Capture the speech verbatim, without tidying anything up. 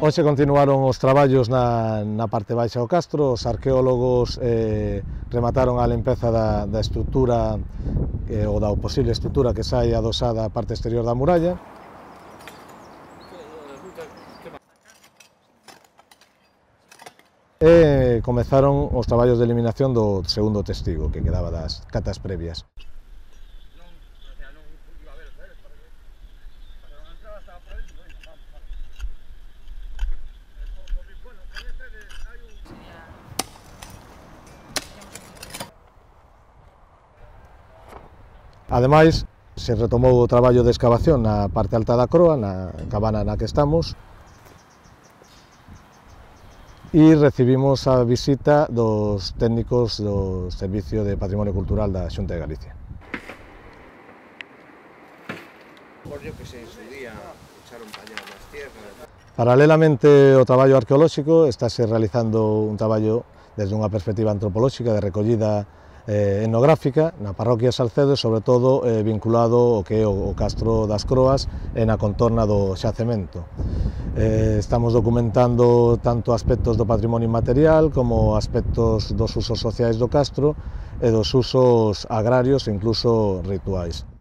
Hoxe continuaron os traballos na, na parte baixa do castro. Os arqueólogos eh, remataron a limpeza da, da estrutura eh, ou da posible estrutura que sai adosada á parte exterior da muralla. E comezaron os traballos de eliminación do segundo testigo que quedaba das catas previas. Ademais, se retomou o traballo de excavación na parte alta da croa, na cabana na que estamos, e recibimos a visita dos técnicos do Servicio de Patrimonio Cultural da Xunta de Galicia. Paralelamente ao traballo arqueolóxico, estáse realizando un traballo desde unha perspectiva antropolóxica de recollida eh, etnográfica na parroquia de Salcedo, sobre todo eh, vinculado ao que é o, o castro das Croas e na contorna do xacemento. Eh, estamos documentando tanto aspectos do patrimonio inmaterial como aspectos dos usos sociais do castro e dos usos agrarios e incluso rituais.